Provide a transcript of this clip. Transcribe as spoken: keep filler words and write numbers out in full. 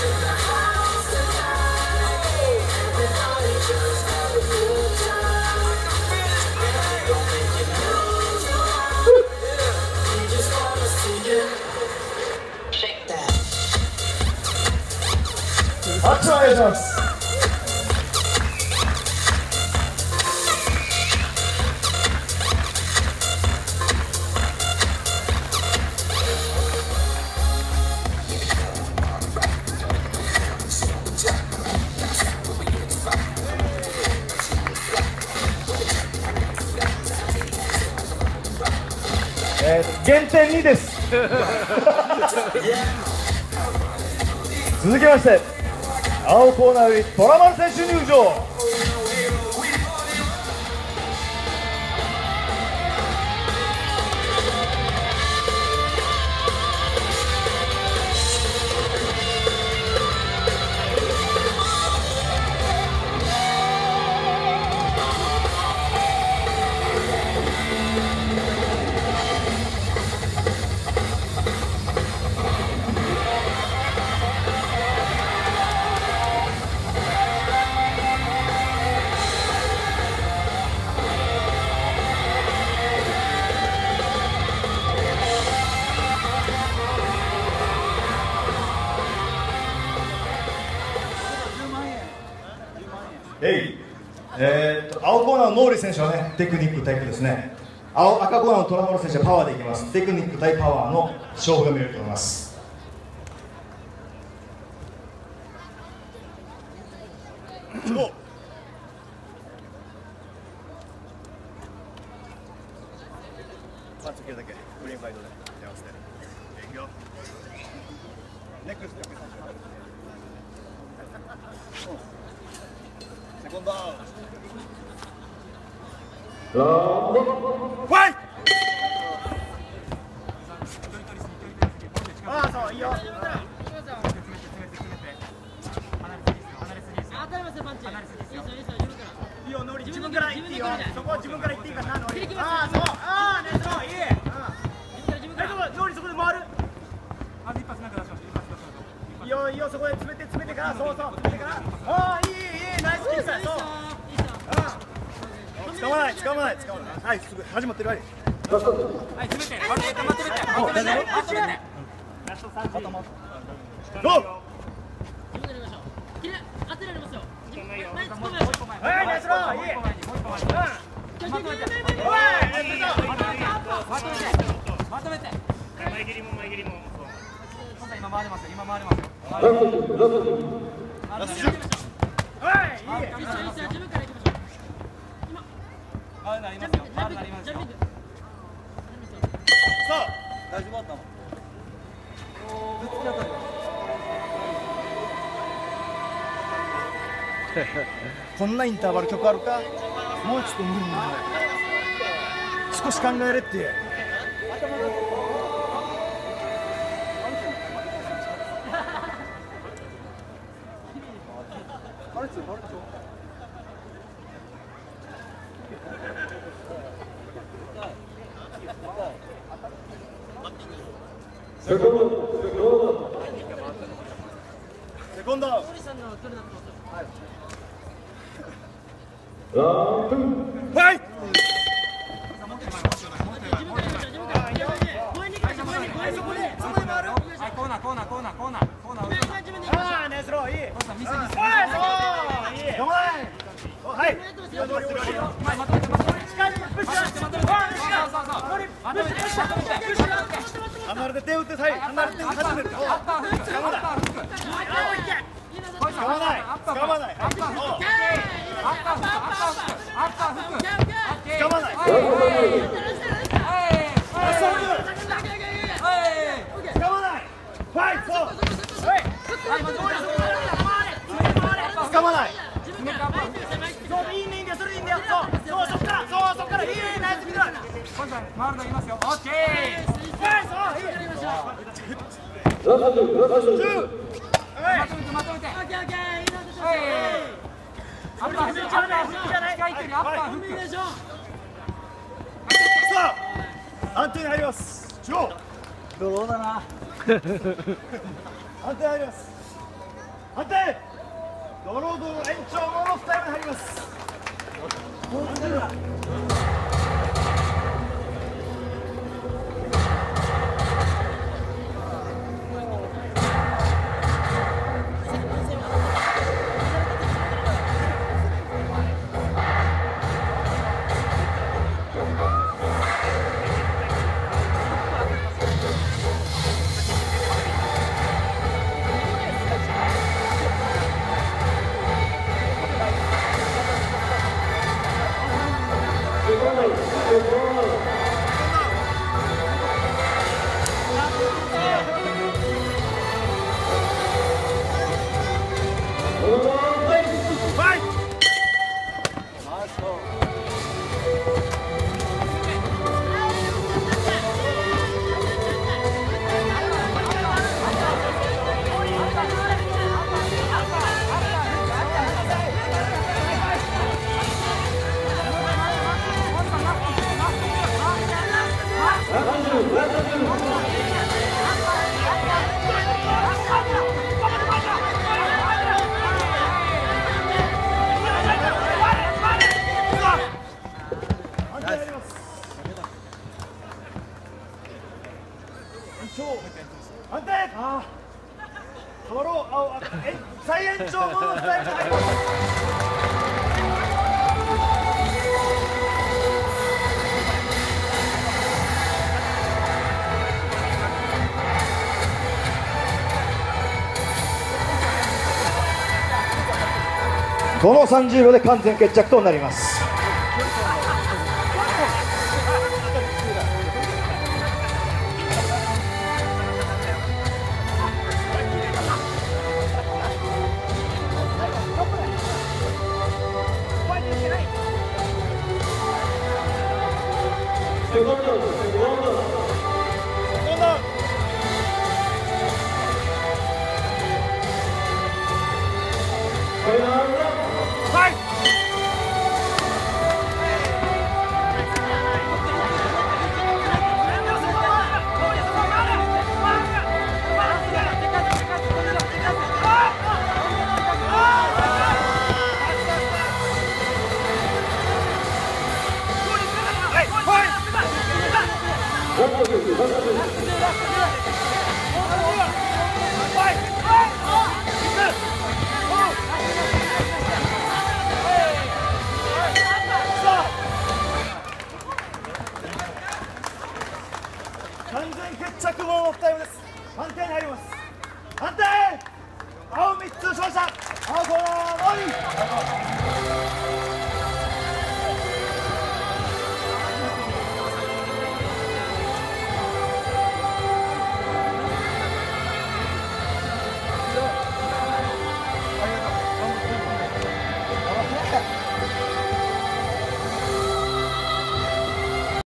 拍手お願いします。えー、減点にです。続きまして青コーナーより虎丸選手入場。えい、えー、と青コーナーのノーリ選手はねテクニックタイプですね。青赤コーナーの虎丸選手はパワーでいきます。テクニック対パワーの勝負が見れると思います。パンチ受けるだけグリーンファイトで手を合わせていくよ。ネックレスでセコンドファイト。ああそういいよ。いいよノリ自分から行っていいよ。そこは自分から行っていいからなノリ。ああそうああねそういい。大丈夫ノリそこで回る。まず一発なんか出しましょう。いいよいいよそこで詰めて詰めてからそうそう詰めてからああいいいいナイスキックだそう。使わない使わない使わないはいすぐ始まってるはいはい詰めて待って待って待って待って待ってラストさんじゅうゴー自分でやりましょう。切れ当てられますよ。はいナイスローいいもう一個前にまとめてまとめて前切りも前切りも今回りますよ今回りますよラストラストはいいい自分から行きましょう。あなりますよ。あなりますよ。さあ大丈夫だったの。こんなインターバル曲あるか。もうちょっと無理無理少し考えれって。セコンドセコンドはいコーナーコーナーコーナーコーナーコーナーああナイスローいいミスミスいいはいまとめてまとめて近いプッシュまとめてまとめて離れて手を打ってはい離れて始める。使わない使わない使わない使わないファイト使わないそういいねいいんだよそれいいんだよそうそうそっからそうそっからいいナイスミドル今回回るの言いますよオッケーそういいラストじゅうラストじゅうまとめてまとめてオッケーオッケーアッパーアッパーアッパー近い距離アッパーフックさあ安定に入ります中央ドローだな安定入ります判定。ドロードの延長モールタイムに入ります。判定。ああ、変わろう。青、赤、え、再延長モードスタイルに入ります。このさんじゅうびょうで完全決着となります。完全決着モードタイムです。判定に入ります。判定。青みっつ勝者青コーナーのみ。